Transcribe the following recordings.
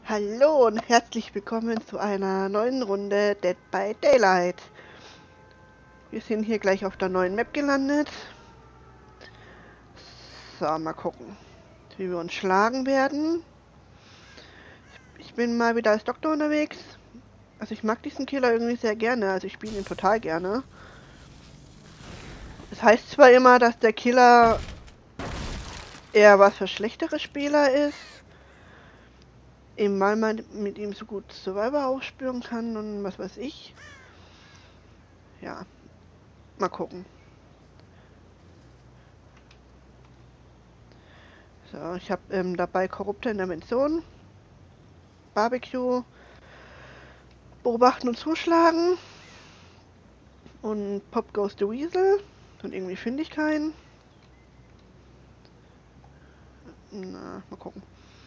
Hallo und herzlich willkommen zu einer neuen Runde Dead by Daylight. Wir sind hier gleich auf der neuen Map gelandet. So, mal gucken, wie wir uns schlagen werden. Ich bin mal wieder als Doktor unterwegs. Also ich mag diesen Killer irgendwie sehr gerne, also ich spiele ihn total gerne. Es heißt zwar immer, dass der Killer eher was für schlechtere Spieler ist, eben weil man mit ihm so gut Survivor aufspüren kann und was weiß ich. Ja, mal gucken. So, ich habe dabei korrupte Intervention, Barbecue, beobachten und zuschlagen und Pop Goes the Weasel und irgendwie finde ich keinen. Na, mal gucken.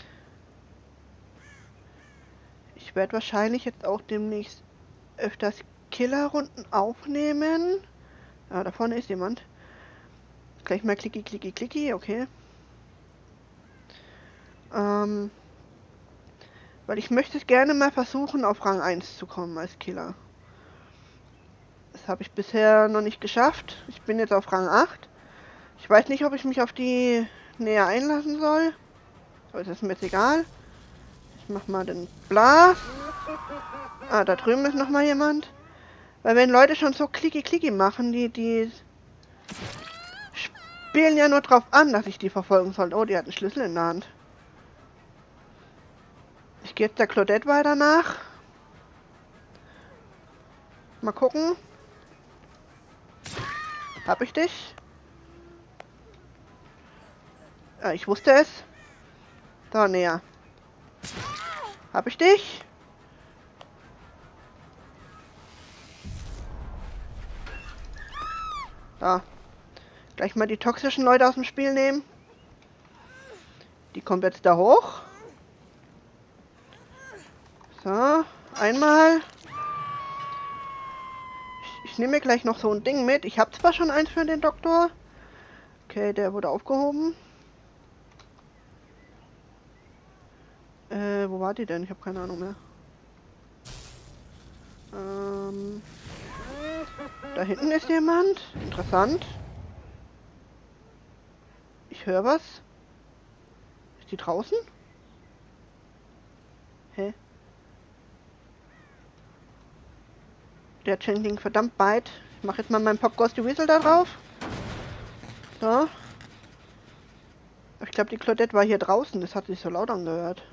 Ich werde wahrscheinlich jetzt auch demnächst öfters Killerrunden aufnehmen. Ah, da vorne ist jemand. Gleich mal klicki, klicki, klicki, okay. Weil ich möchte es gerne mal versuchen, auf Rang 1 zu kommen als Killer. Das habe ich bisher noch nicht geschafft. Ich bin jetzt auf Rang 8. Ich weiß nicht, ob ich mich auf die näher einlassen soll. Aber das ist mir jetzt egal. Ich mach mal den Blas. Ah, da drüben ist noch mal jemand. Weil wenn Leute schon so klicki machen, die spielen ja nur drauf an, dass ich die verfolgen soll. Oh, die hat einen Schlüssel in der Hand. Ich gehe jetzt der Claudette weiter nach. Mal gucken. Hab ich dich? Ah, ich wusste es. So, näher. Hab ich dich? Da. Gleich mal die toxischen Leute aus dem Spiel nehmen. Die kommt jetzt da hoch. So, einmal. Ich nehme mir gleich noch so ein Ding mit. Ich habe zwar schon eins für den Doktor. Okay, der wurde aufgehoben. Wo war die denn? Ich habe keine Ahnung mehr. Da hinten ist jemand. Interessant. Ich höre was. Ist die draußen? Hä? Der Changeling verdammt weit. Ich mache jetzt mal meinen Pop Goes the Weasel da drauf. So. Ich glaube, die Claudette war hier draußen. Das hat sich so laut angehört.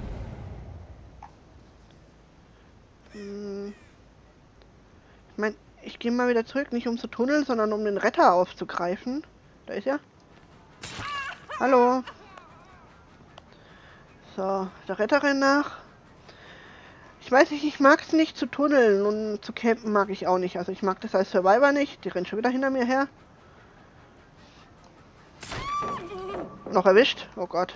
Ich meine, ich gehe mal wieder zurück, nicht um zu tunneln, sondern um den Retter aufzugreifen. Da ist er. Hallo. So, der Retter rennt nach. Ich weiß nicht, ich mag es nicht zu tunneln und zu campen mag ich auch nicht. Also ich mag das als Survivor nicht. Die rennt schon wieder hinter mir her. Noch erwischt? Oh Gott.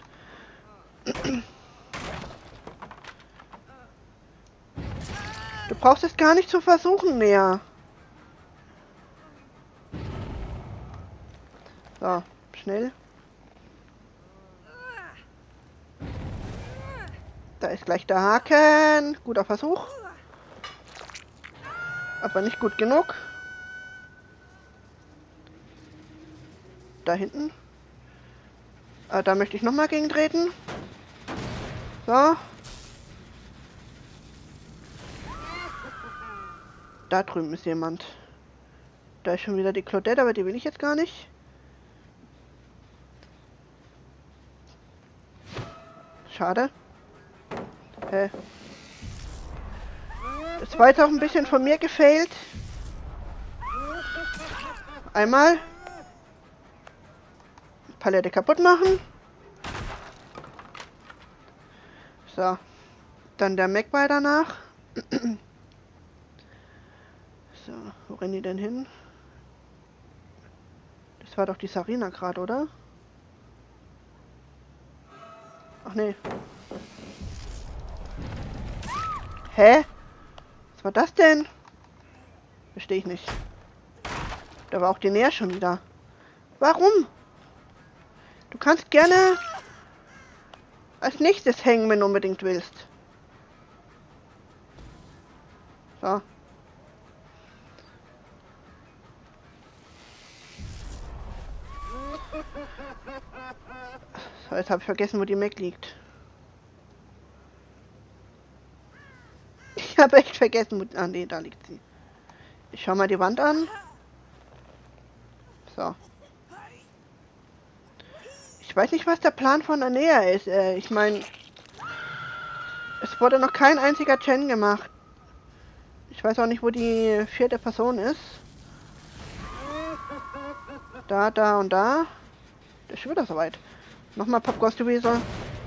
Du brauchst es gar nicht zu versuchen mehr. So, schnell. Da ist gleich der Haken. Guter Versuch. Aber nicht gut genug. Da hinten. Da möchte ich nochmal gegen treten. So. Da drüben ist jemand. Da ist schon wieder die Claudette, aber die will ich jetzt gar nicht. Schade. Hä? Das war jetzt auch ein bisschen von mir gefailt. Einmal. Palette kaputt machen. So. Dann der Magpie danach. So, wo rennen die denn hin? Das war doch die Sarina gerade, oder? Ach nee. Hä? Was war das denn? Verstehe ich nicht. Da war auch die Nähe schon wieder. Warum? Du kannst gerne als nächstes hängen, wenn du unbedingt willst. So. So, jetzt habe ich vergessen, wo die Mac liegt. Ich habe echt vergessen, wo... Ah, nee, da liegt sie. Ich schau mal die Wand an. So. Ich weiß nicht, was der Plan von Anea ist. Ich meine... Es wurde noch kein einziger Gen gemacht. Ich weiß auch nicht, wo die 4. Person ist. Da, da und da. Der ist schon wieder soweit. Nochmal Pop Ghost Weasel.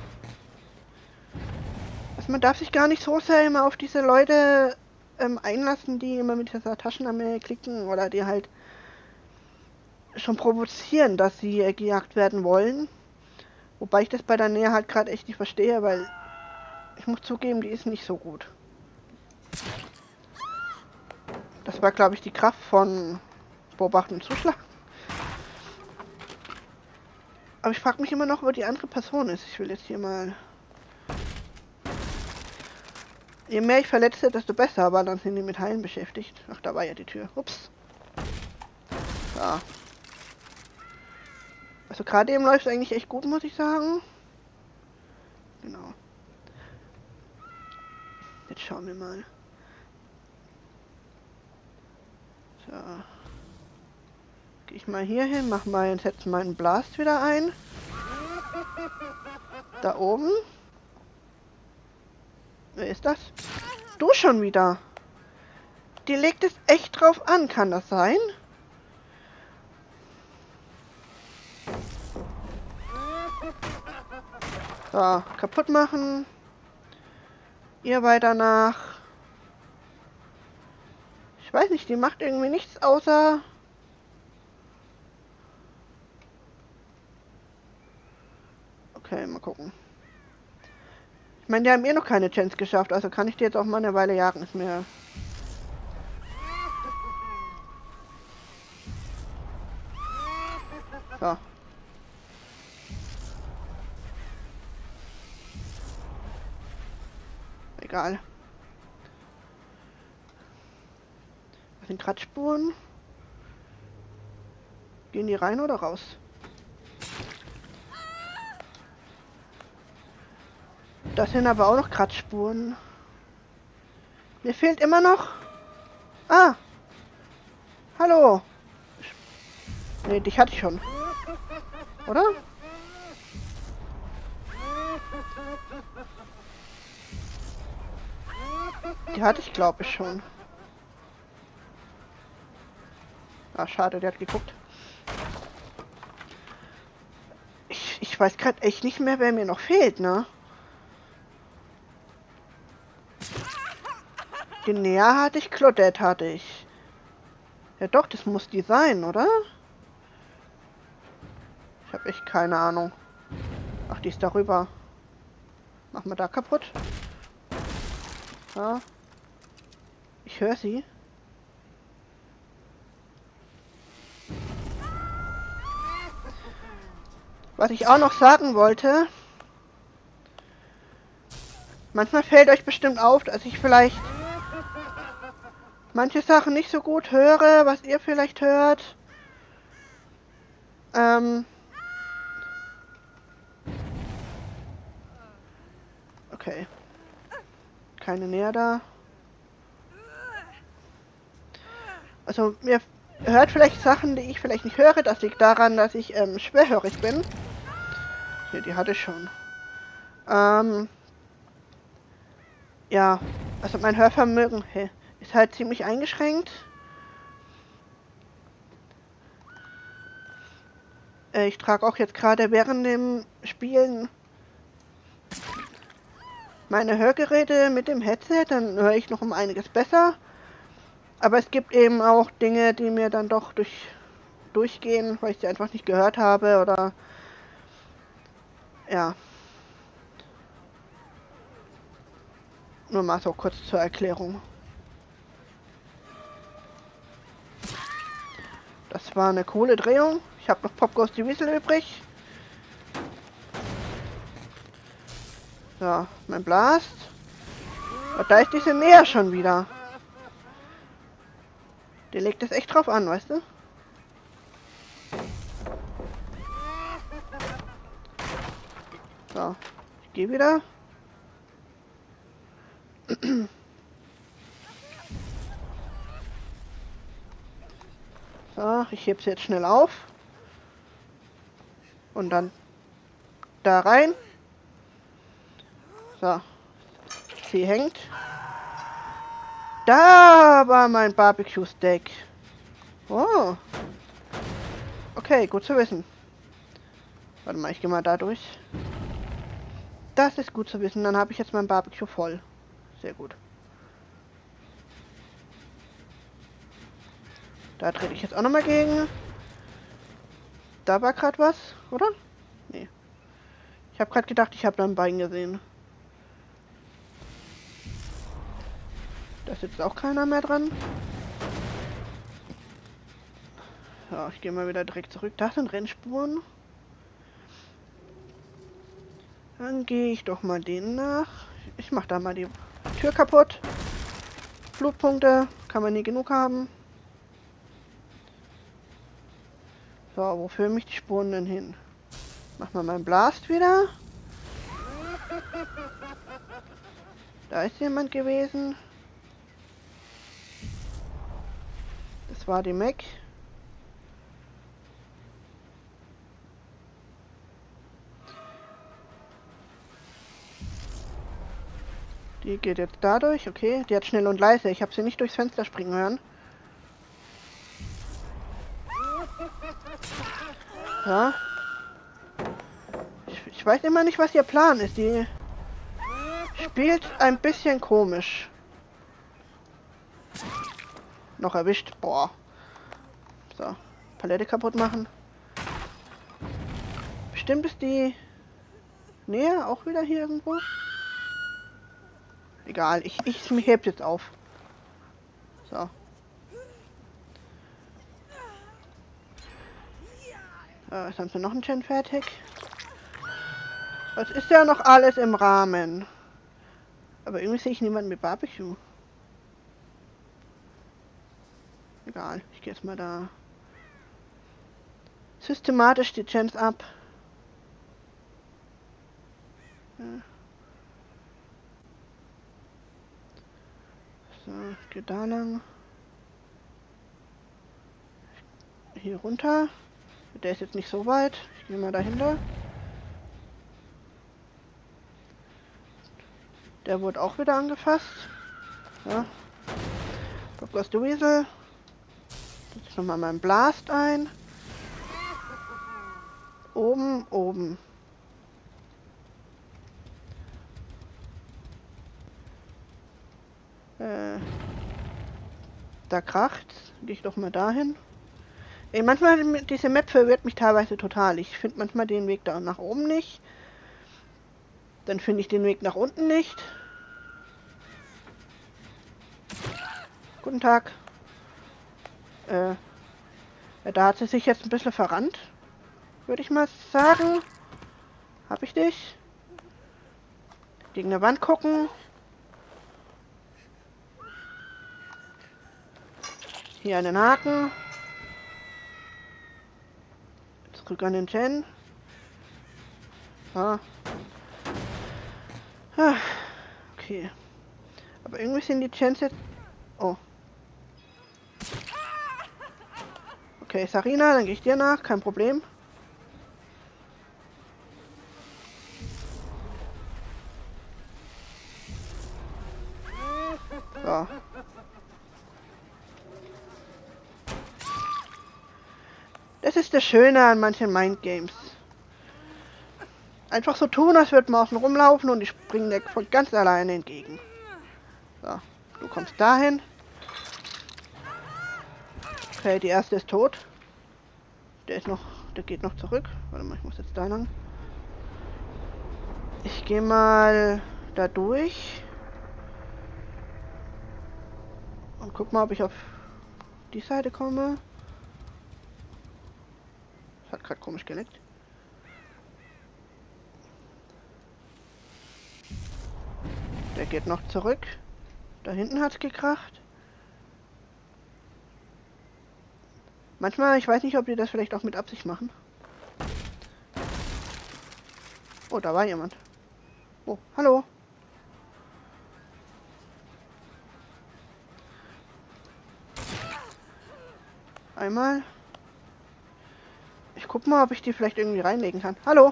Also man darf sich gar nicht so sehr immer auf diese Leute einlassen, die immer mit dieser Taschenlampe klicken oder die halt schon provozieren, dass sie gejagt werden wollen. Wobei ich das bei der Nähe halt gerade echt nicht verstehe, weil ich muss zugeben, die ist nicht so gut. Das war, glaube ich, die Kraft von Beobachten und Zuschlagen. Aber ich frage mich immer noch, wo die andere Person ist. Ich will jetzt hier mal... Je mehr ich verletze, desto besser, aber dann sind die mit Heilen beschäftigt. Ach, da war ja die Tür. Ups. Ja. Also gerade eben läuft es eigentlich echt gut, muss ich sagen. Genau. Jetzt schauen wir mal. So. Gehe ich mal hier hin, mach mal, setze meinen Blast wieder ein. Da oben. Wer ist das? Du schon wieder. Die legt es echt drauf an, kann das sein? So, kaputt machen. Ihr weiter nach. Ich weiß nicht, die macht irgendwie nichts außer... Okay, mal gucken. Ich meine, die haben eh noch keine Chance geschafft, also kann ich die jetzt auch mal eine Weile jagen, ist mir... So. Egal. Das sind Kratzspuren. Gehen die rein oder raus? Das sind aber auch noch Kratzspuren. Mir fehlt immer noch... Ah! Hallo! Nee, dich hatte ich schon. Oder? Die hatte ich, glaube ich, schon. Ah, schade, der hat geguckt. Ich weiß gerade echt nicht mehr, wer mir noch fehlt, ne? Linnea hatte ich, Claudette hatte ich. Ja doch, das muss die sein, oder? Ich habe echt keine Ahnung. Ach, die ist darüber. Machen wir da kaputt. Ja. Ich höre sie. Was ich auch noch sagen wollte. Manchmal fällt euch bestimmt auf, dass ich vielleicht manche Sachen nicht so gut höre, was ihr vielleicht hört. Okay. Keine näher da. Also mir hört vielleicht Sachen, die ich vielleicht nicht höre. Das liegt daran, dass ich schwerhörig bin. Hier, die hatte ich schon. Ja, also mein Hörvermögen ist halt ziemlich eingeschränkt. Ich trage auch jetzt gerade während dem Spielen meine Hörgeräte mit dem Headset, dann höre ich noch um einiges besser. Aber es gibt eben auch Dinge, die mir dann doch durchgehen, weil ich sie einfach nicht gehört habe oder ja. Nur mal so kurz zur Erklärung. Das war eine coole Drehung. Ich habe noch Pop Ghost Weasel übrig. So, mein Blast. Und da ist diese Nähe schon wieder. Der legt es echt drauf an, weißt du? So, ich gehe wieder. So, ich hebe es jetzt schnell auf. Und dann da rein. So, sie hängt. Da war mein Barbecue-Steak. Oh. Okay, gut zu wissen. Warte mal, ich gehe mal da durch. Das ist gut zu wissen. Dann habe ich jetzt mein Barbecue voll. Sehr gut. Da trete ich jetzt auch nochmal gegen. Da war gerade was, oder? Nee. Ich habe gerade gedacht, ich habe da ein Bein gesehen. Da sitzt auch keiner mehr dran. Ja, ich gehe mal wieder direkt zurück. Da sind Rennspuren. Dann gehe ich doch mal denen nach. Ich mache da mal die Tür kaputt. Blutpunkte kann man nie genug haben. So, wo führen mich die Spuren denn hin? Mach mal meinen Blast wieder. Da ist jemand gewesen. Das war die Mac. Die geht jetzt dadurch, okay. Die hat schnell und leise. Ich habe sie nicht durchs Fenster springen hören. Ja. Ich weiß immer nicht, was ihr Plan ist. Die spielt ein bisschen komisch. Noch erwischt. Boah. So. Palette kaputt machen. Bestimmt ist die näher auch wieder hier irgendwo. Egal, ich heb jetzt auf. So. Jetzt haben wir noch einen Gen fertig. Das ist ja noch alles im Rahmen. Aber irgendwie sehe ich niemanden mit Barbecue. Egal, ich gehe jetzt mal da systematisch die Gens ab. Ja. So, ich gehe da lang. Hier runter. Der ist jetzt nicht so weit. Ich gehe mal dahinter. Der wurde auch wieder angefasst. Ja. Bob goes the Weasel. Setze ich nochmal meinen Blast ein. Oben, oben. Da kracht's. Gehe ich doch mal dahin. Ey, manchmal, diese Map verwirrt mich teilweise total. Ich finde manchmal den Weg da nach oben nicht. Dann finde ich den Weg nach unten nicht. Guten Tag. Da hat sie sich jetzt ein bisschen verrannt. Würde ich mal sagen. Hab ich dich? Gegen eine Wand gucken. Hier einen Haken. Zurück an den Gen. Ah. Ah. Okay. Aber irgendwie sind die Gens jetzt... Oh. Okay, Sarina, dann gehe ich dir nach. Kein Problem. So. Das ist das Schöne an manchen Mindgames. Einfach so tun, als würde man außen rumlaufen und die springen dir von ganz alleine entgegen. So, du kommst dahin. Okay, die erste ist tot. Der geht noch zurück. Warte mal, ich muss jetzt da lang. Ich gehe mal da durch. Und guck mal, ob ich auf die Seite komme. Das hat gerade komisch geleckt. Der geht noch zurück. Da hinten hat's gekracht. Manchmal, ich weiß nicht, ob die das vielleicht auch mit Absicht machen. Oh, da war jemand. Oh, hallo. Einmal. Ich guck mal, ob ich die vielleicht irgendwie reinlegen kann. Hallo.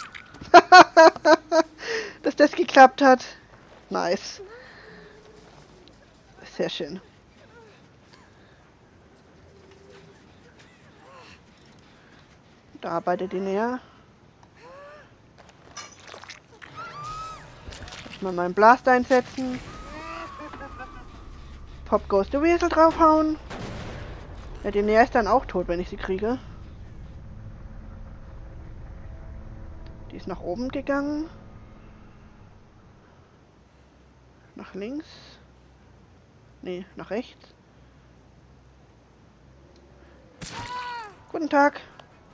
Dass das geklappt hat. Nice. Sehr schön. Da arbeitet die näher. Mal meinen Blast einsetzen. Pop Goes the Weasel draufhauen. Ja, die näher ist dann auch tot, wenn ich sie kriege. Die ist nach oben gegangen. Nach links. Nee, nach rechts. Guten Tag.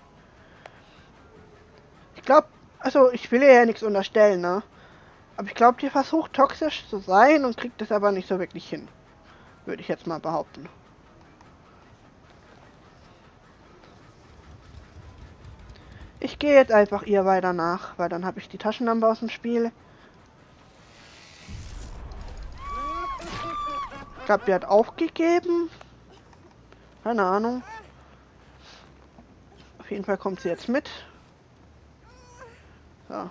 Ich glaube, also ich will ihr ja nichts unterstellen, ne? Aber ich glaube, die versucht toxisch zu sein und kriegt es aber nicht so wirklich hin. Würde ich jetzt mal behaupten. Ich gehe jetzt einfach ihr weiter nach, weil dann habe ich die Taschenlampe aus dem Spiel. Ich glaube, die hat aufgegeben. Keine Ahnung. Auf jeden Fall kommt sie jetzt mit. So.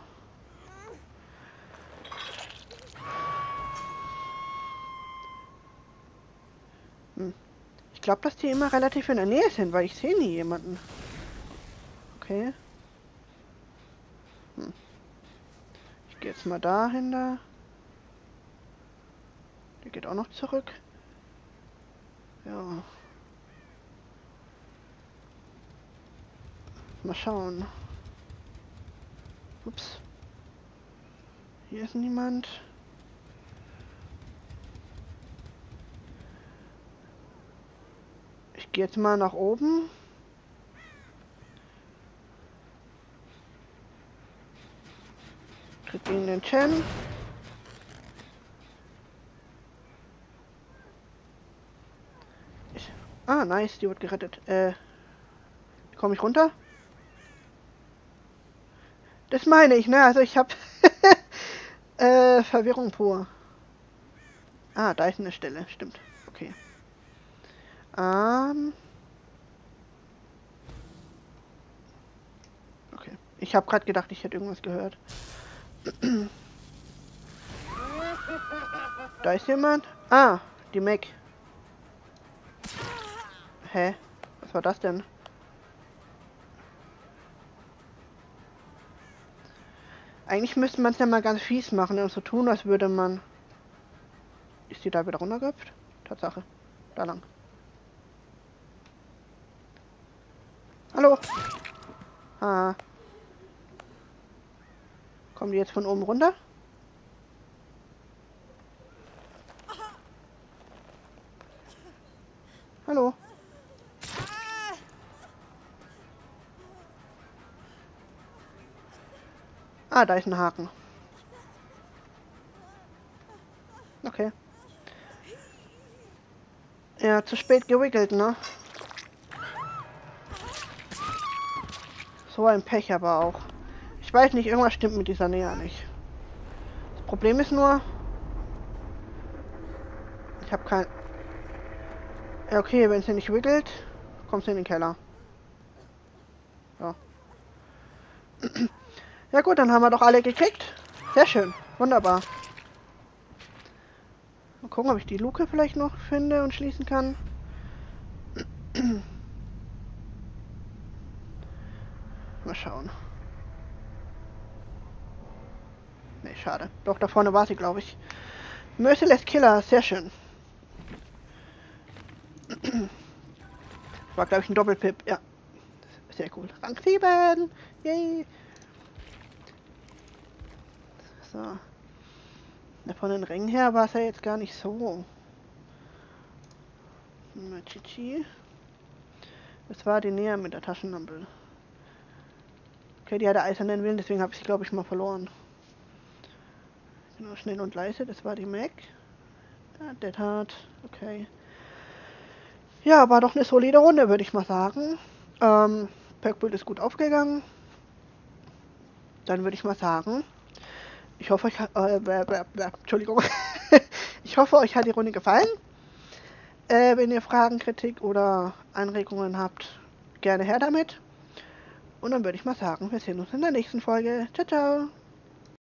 Ich glaube, dass die immer relativ in der Nähe sind, weil ich sehe nie jemanden. Okay. Ich gehe jetzt mal dahin da. Der geht auch noch zurück. Ja. Mal schauen. Ups. Hier ist niemand. Ich gehe jetzt mal nach oben. Tritt gegen den Chen. Ah, nice, die wird gerettet. Komme ich runter? Das meine ich, ne? Also ich habe Verwirrung pur. Ah, da ist eine Stelle, stimmt. Okay. Okay. Ich habe gerade gedacht, ich hätte irgendwas gehört. Da ist jemand. Ah, die Mac. Hä? Was war das denn? Eigentlich müsste man es ja mal ganz fies machen und so tun, als würde man... Ist die da wieder runtergehüpft? Tatsache. Da lang. Hallo? Ah. Kommen die jetzt von oben runter? Hallo? Ah, da ist ein Haken. Okay. Ja, zu spät gewickelt, ne? So ein Pech aber auch. Ich weiß nicht, irgendwas stimmt mit dieser Nähe nicht. Das Problem ist nur... Ich habe kein... Ja, okay, wenn sie nicht wickelt, kommt sie in den Keller. Ja. Ja gut, dann haben wir doch alle gekriegt. Sehr schön. Wunderbar. Mal gucken, ob ich die Luke vielleicht noch finde und schließen kann. Mal schauen. Ne, schade. Doch, da vorne war sie, glaube ich. Merciless Killer, sehr schön. War, glaube ich, ein Doppelpip, ja. Sehr cool. Rang 7! Yay! So. Ja, von den Rängen her war es ja jetzt gar nicht so. Chichi. Das war die Nähe mit der Taschenlampe. Okay, die hatte eisernen Willen, deswegen habe ich sie, glaube ich, mal verloren. Genau, schnell und leise, das war die Mac. Ja, Dead Hard, okay. Ja, war doch eine solide Runde, würde ich mal sagen. Perkbuild ist gut aufgegangen. Dann würde ich mal sagen, ich hoffe, euch hat, Entschuldigung. Ich hoffe, euch hat die Runde gefallen. Wenn ihr Fragen, Kritik oder Anregungen habt, gerne her damit. Und dann würde ich mal sagen, wir sehen uns in der nächsten Folge. Ciao, ciao.